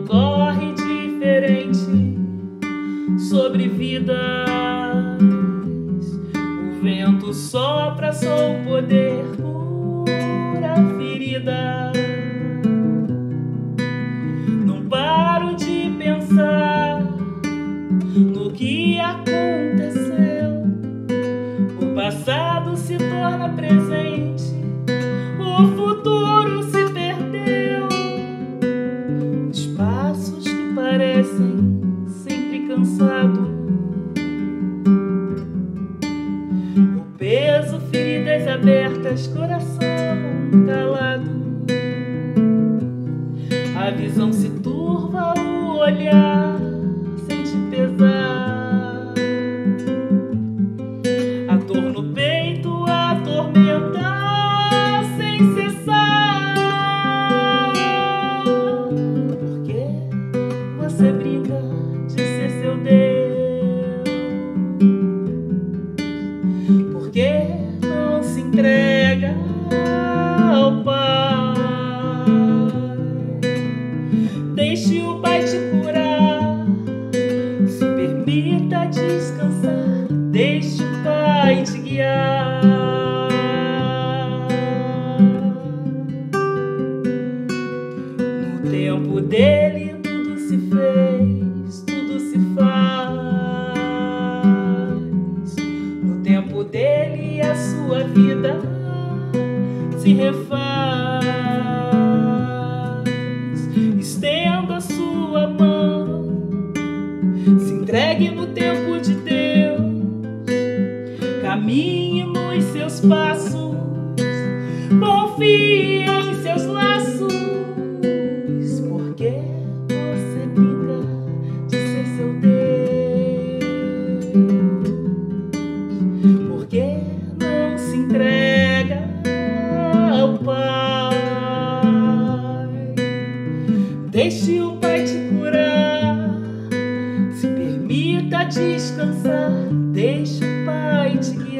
mundo corre diferente sobre vidas. O vento sopra, só o poder cura a ferida. Não paro de pensar no que aconteceu. O passado se torna presente, o futuro se perdeu. Os passos que parecem sempre cansados, o peso, feridas abertas, coração calado. A visão se turva, o olhar sente pesar. A dor no peito, a tormenta sem cessar. Por que você brinca de ser seu Deus? Por que não se entrega ao Pai? Deixe o Pai te curar, se permita descansar. Deixe o Pai te guiar. No tempo dele tudo se fez, tudo se faz. No tempo dele a sua vida se refaz. Estenda sua mão, se entregue no tempo de Deus. Caminhe nos seus passos, confie em seus laços. Por que você brinca de ser seu Deus? Por que não se entrega ao Pai? Deixe o Pai te curar, se permita descansar. Deixe o Pai te guiar.